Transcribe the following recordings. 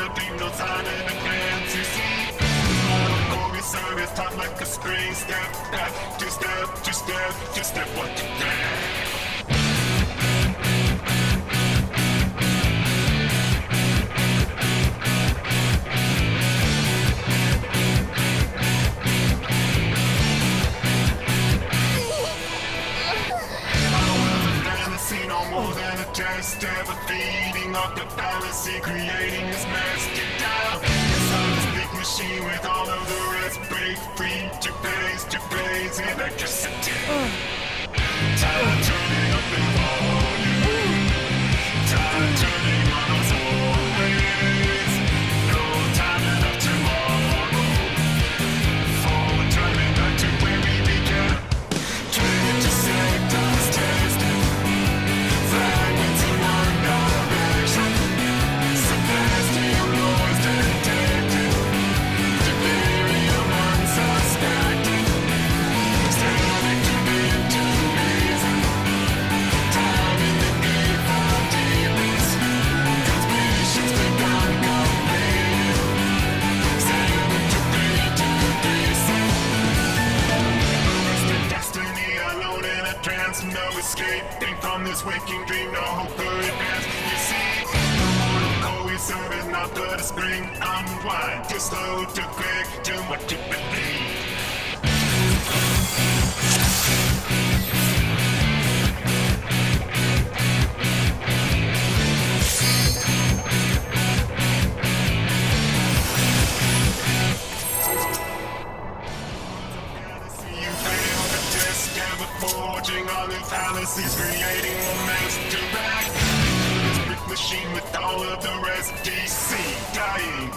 dream, no sign in the plans you see. Holy service, talk like a spring. Step back, two step, what you grab. More than a test, ever feeding off the fallacy, creating this master dial. Inside this big machine with all of the rest, break free to blaze electricity. Time turning up in volume, time turning on us always. No time enough tomorrow, forward turning back to where we began. 20 seconds tested. Fragments in one direction. Celestial noise detected. Delirium unsuspected. Static into reason. Time in the gate for demons. Conspirations begun completed. 7 to 3 to descend. Arrested destiny alone in a trance. No escaping from this waking dream, no hope for advance. You see, the mortal cohesive is not but a spring. Unwind, too slow, too quick, too much to believe. You fail the test, never forging all new fallacies, creating a master act. This brick machine with all of the rest. DC, dying.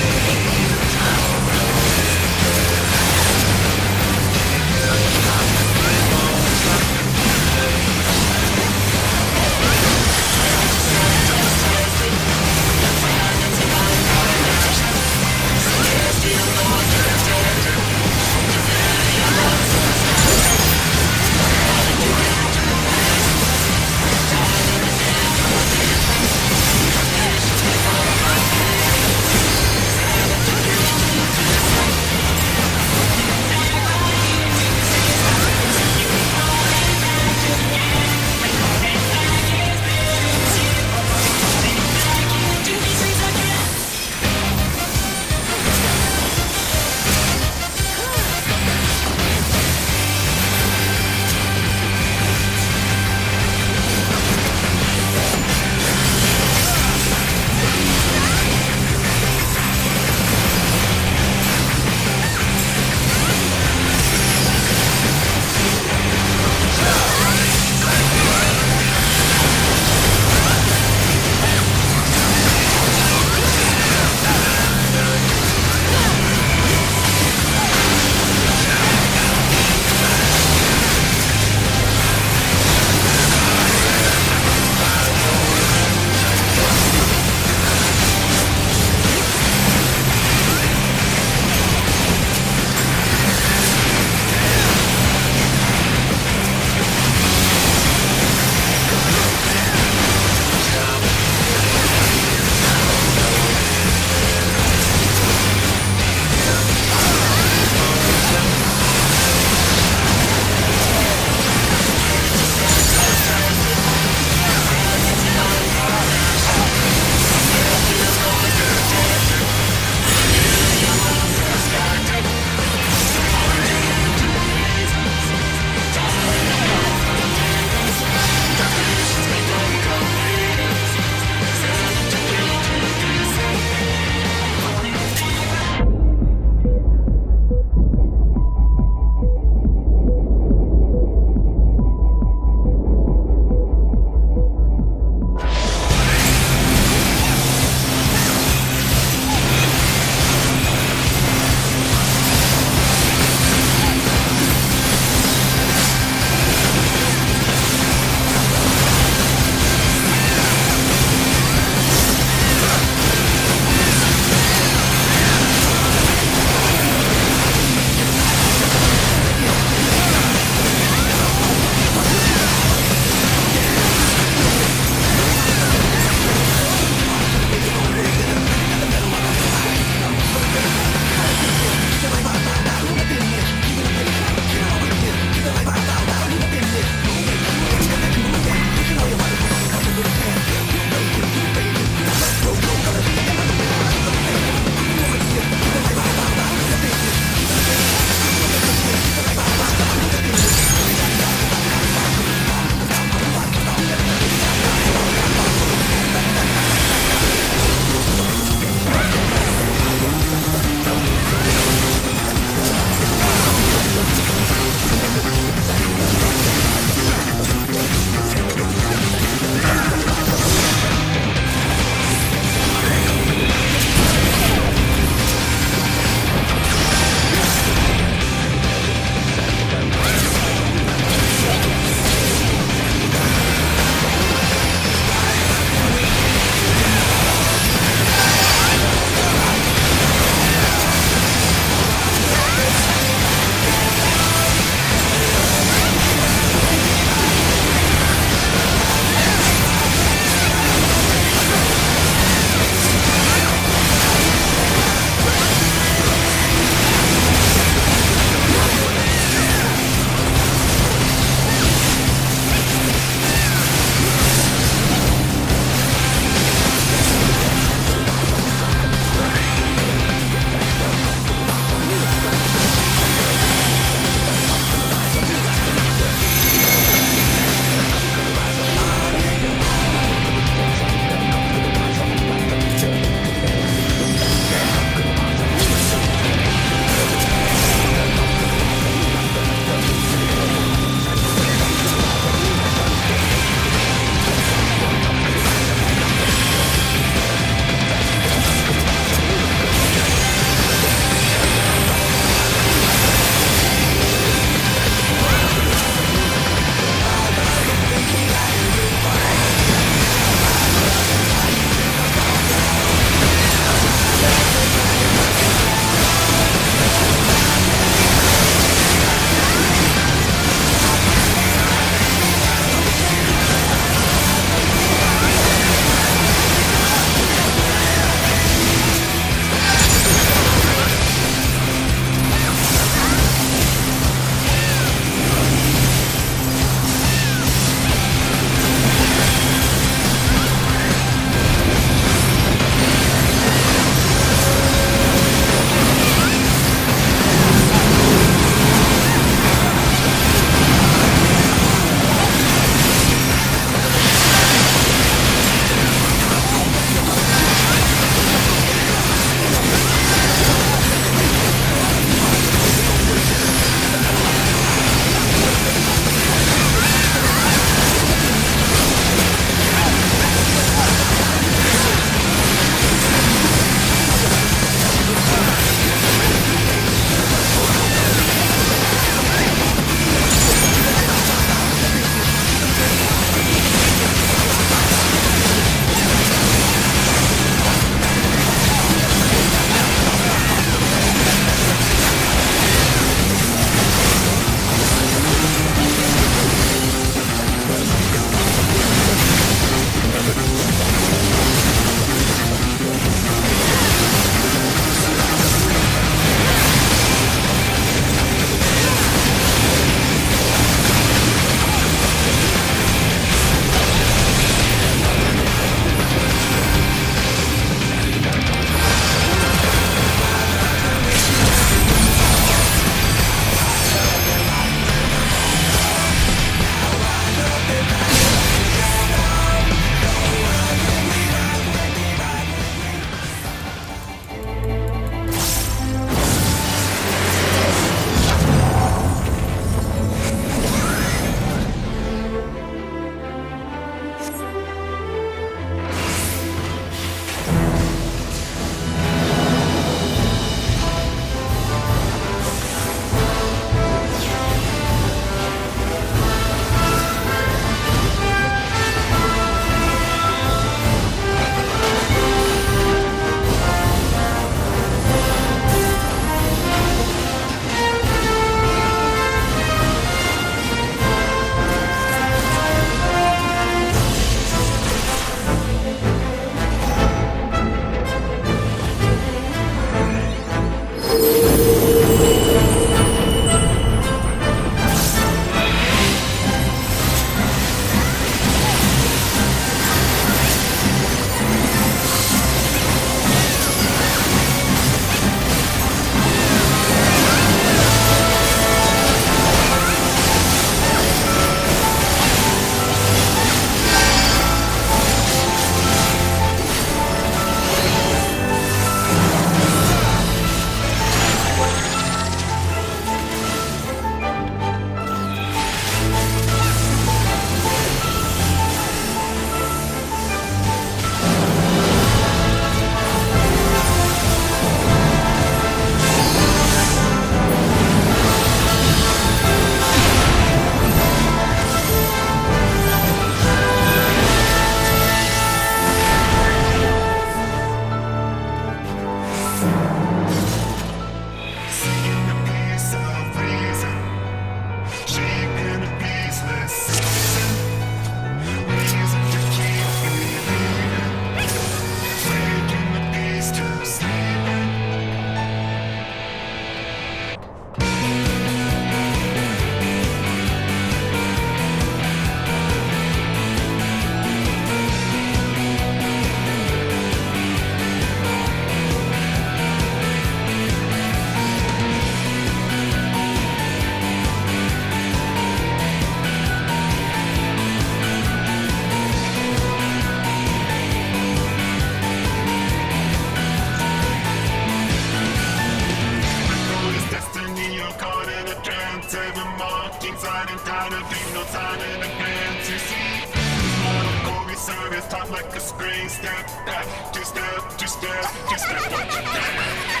taut like a spring. Step back, two-step, two-step, two-step, what you got?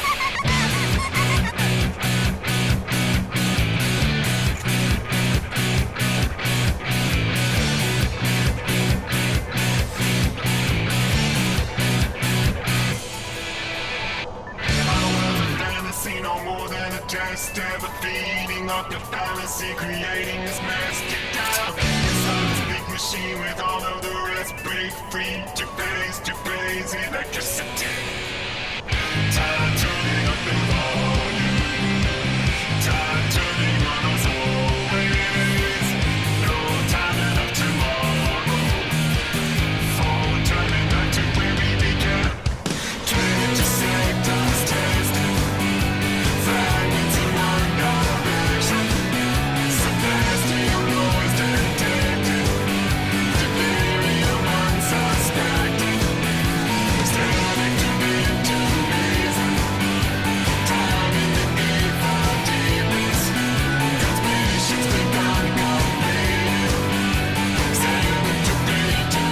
No more than a test, ever feeding off the fallacy, creating this mess. Get down inside this big machine with all of the rest. Break free, to phase electricity. Time turning up the volume. Time turning on us always. No time enough tomorrow. Forward turning back to where we began. 20 seconds testing. Fragments in one direction. Celestial noise detected. Delirium unsuspected. Static to intuition. Time in the need for deepness. Transmissions begun completed. 7 to 3 to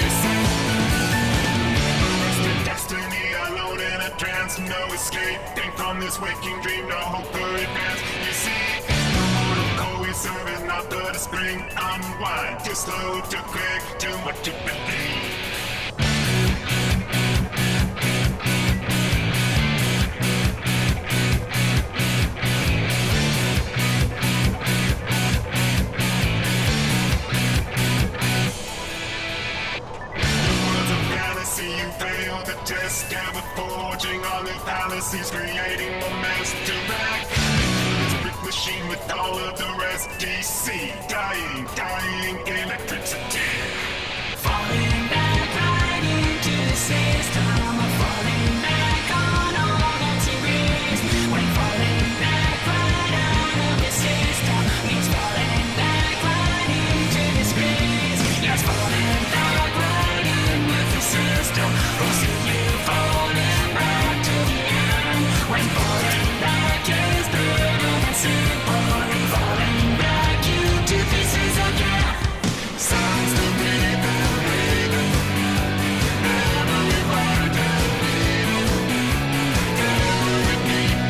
3 arrested destiny alone in a trance. No escaping from this waking dream. No hope for advance. You see, the mortal core we serve is not but a spring. Unwind, too slow, too quick, too much to believe. You failed the test, ever forging all new fallacies, creating a mess to back. This brick machine with all of the rest. DC, dying electricity. Falling back right into the system. Falling back on all that series. When falling back right out of the system means falling back right into the space. Yes, falling back right in with the system. We'll see you falling back to the end. When falling back is brutal and simple. Falling back into pieces again. Sounds to breathing. Every word that every beat,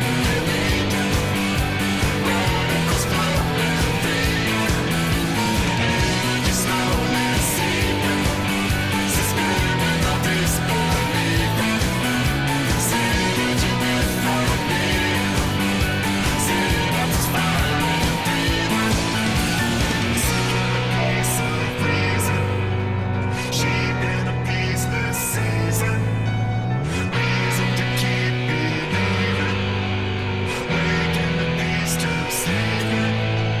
radicals flowing free. Energy slowly seeping, suspended of disbelief. Synergy without need. Synapses firing, breathing. Seeking a piece of reason. Sheep in a peaceless season. Reason to keep believing. Waking the beast to sleeping.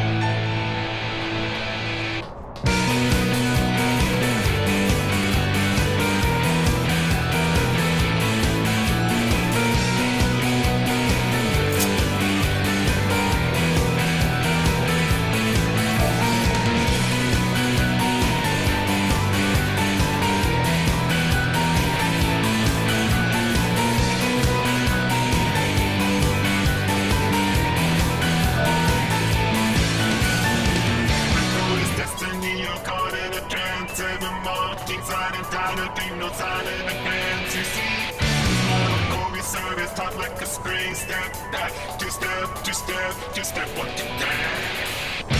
Destiny, you're caught in a trance. Every marking sign and time to leave no sign in advance. You see, mortal core we serve is taut like a spring. Step back, two-step, two-step, two-step, what you got?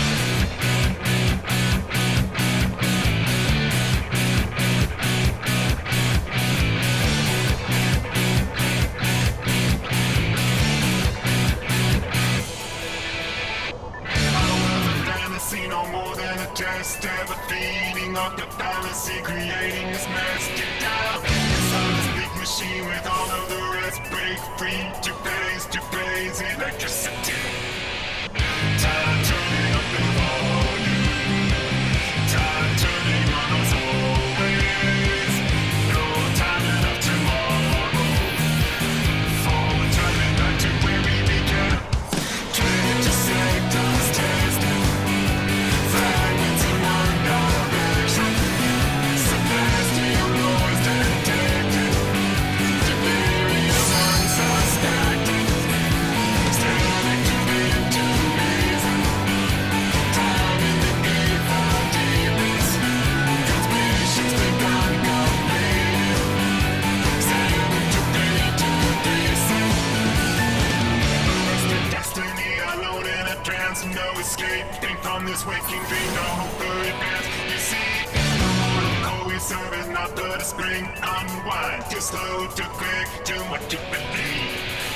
See no more than a test, ever feeding off the fallacy, creating this mess. Get down inside this big machine with all of the rest. Break free, to phase electricity. Time turning up the volume. Time turning on us always. No time enough tomorrow. Forward turning back to where we began. 20 seconds testing. Fragments in one direction. Celestial noise detected. Delirium unsuspected. Static this waking dream, no good path. You see, the mortal we serve is not but a spring. Unwind, too slow, too quick, too much to believe.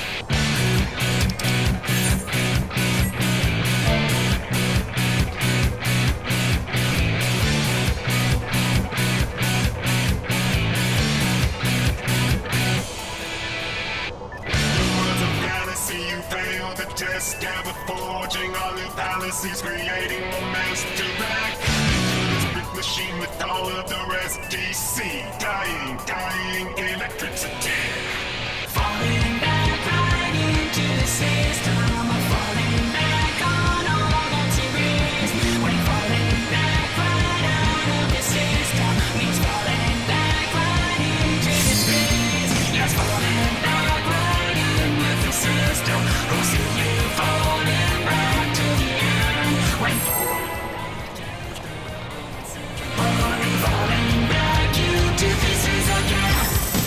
You fail the test, ever forging all new palaces, creating a master act. This brick machine with all of the rest. DC, dying electricity. Falling back right into the system. Falling back on all that's erased. When falling back right out of the system means falling back right into the space. Yes, falling back right in with the system. Who see you falling back to the end? When falling back into pieces again.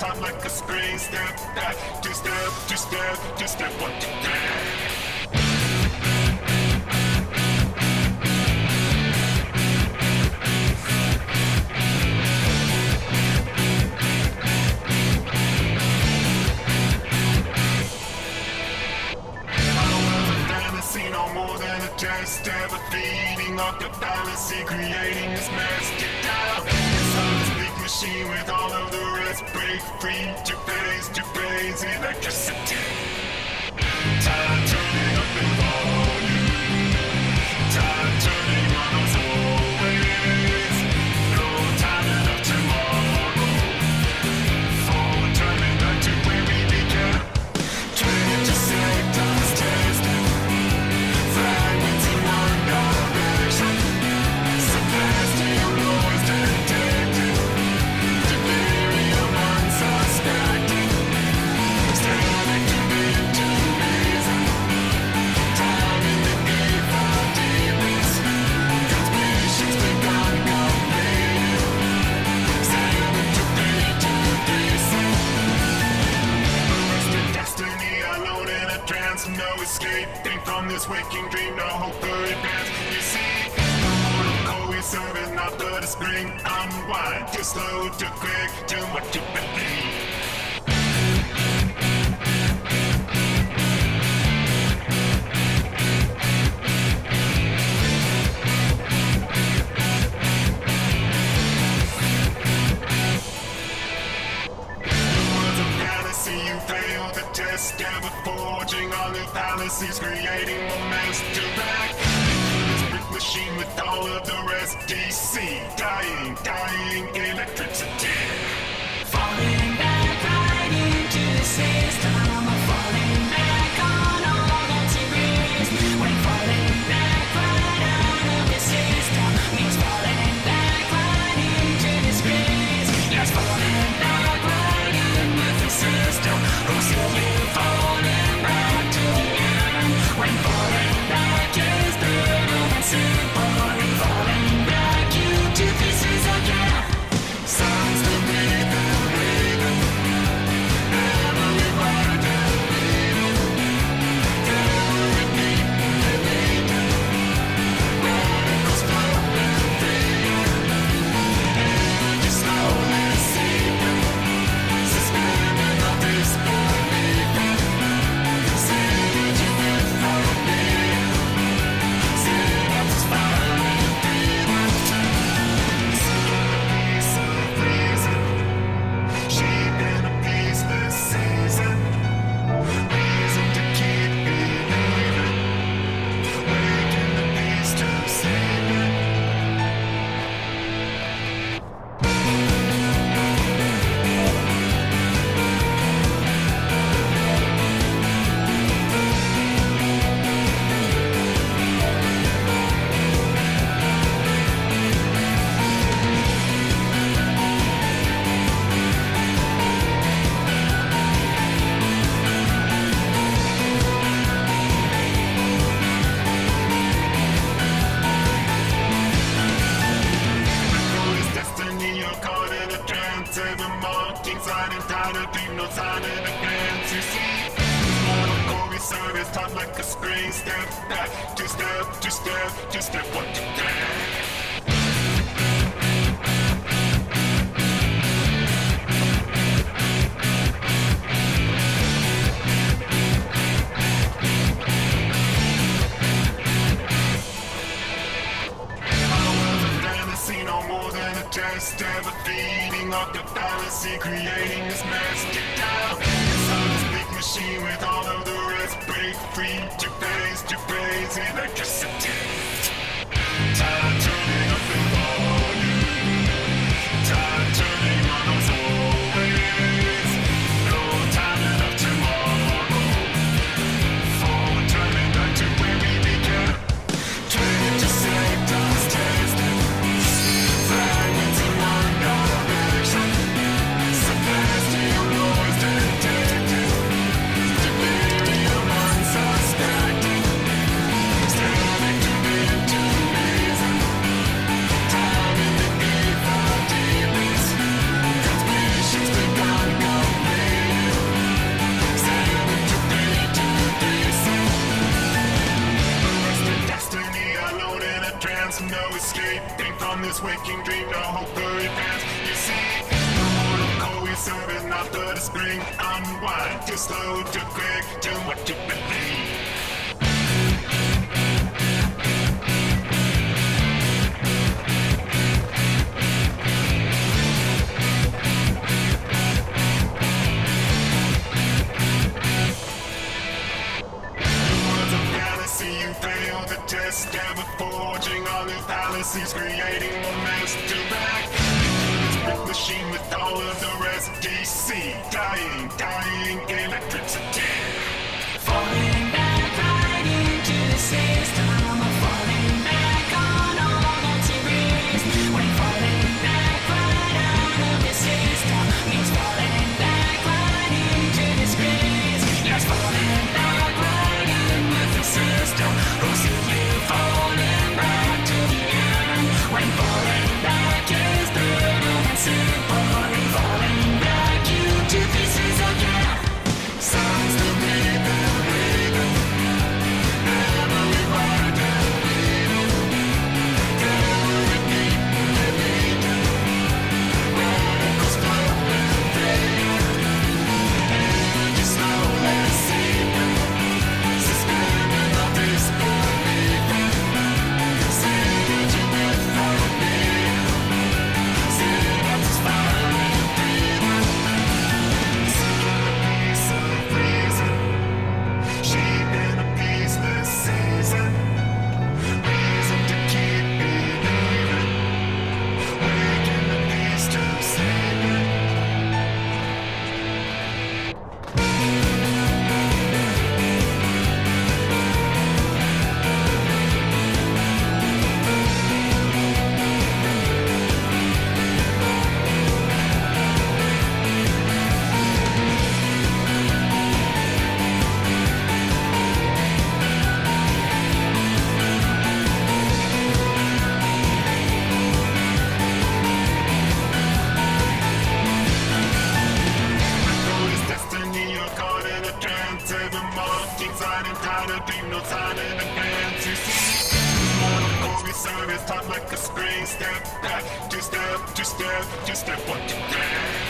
taut like a spring. Step back, two-step, two-step, two-step, one, two, three. No more than a test, ever feeding off the fallacy, creating this mess. Get down, it's on this big machine with all of the rest. Break free, two phase electricity. Time turning up in volume, time turning on us always. No time enough tomorrow, forward turning back to where we began. 20 seconds testing. Fragments in one direction. Celestial noise detected. Delirium unsuspected. Static into reason. Time in the gate for demons. Transmissions begun completed. 7 to 3 to 3 Arrested destiny alone in a trance. No escaping from this waking dream, no hope for advance. You see, the mortal cohesive is not but a spring. Unwind, too slow, too quick, too much to believe. You failed the test, ever forging all new fallacies, creating more mess to back. This brick machine with all of the rest. DC, dying electricity. Falling back right into the system. I'm falling back on all that's erased. When falling back right out of the system means falling back right into disgrace. Yes, falling back right in with the system. Who's you falling back to the end? When falling back is brutal and simple. And falling back you to pieces again. Signs to breathe and breathing. Every word and reading. Every beat and beating. Radicals flowing free. Energy slowly seeping. Suspended of disbelief. Synergy without meaning. Synapses firing breathing. Piece of reason, sheep in a peaceless season. Reason to keep believing, waking the beast to sleeping. Destiny, you're caught in a trance. Every marking sign and tied a dream, no sign in advance. You see, mortal core service taut like a spring. Step back, two-step, two-step, two-step, one, two, three. No more than a test, ever feeding off the fallacy, creating this mess. Get down, it's on this big machine with all of the rest. Break free, two phase electricity. Time turning up in volume, time turning on us always. No time enough tomorrow, forward turning back to where we began. 20 seconds testing. Fragments in one direction. Celestial noise detected. Delirium unsuspected. Static no escaping from this waking dream, no hope or advance. You see, the mortal cold we serve is not but a spring. Unwind, too slow, too quick, too much to believe. You fail the test, ever forging all new fallacies, creating a master back. Brick machine with all of the rest. DC, dying electricity. Falling back right into the system. I'm falling back on all the theories. When falling back right out of the system means falling back right into disgrace. Yes, falling back right in with the system. Who see you falling back to the end? When falling back is brutal and simple, and falling back into pieces again. Sounds to me that breathing. Every word that radicals flowing, fading. Energy slowly seeping. Suspended of disbelief. Synergy without me. Synapses firing, breathing. Seeking a piece of reason. Sheep in a peaceless season. Reason to keep believing. Waking the beast to sleeping. Destiny, you're caught in a trance. Every marking sign and tired, leave no sign in advance. You see, mortal glory service, top like a spring. Step back, two step, one, two, three.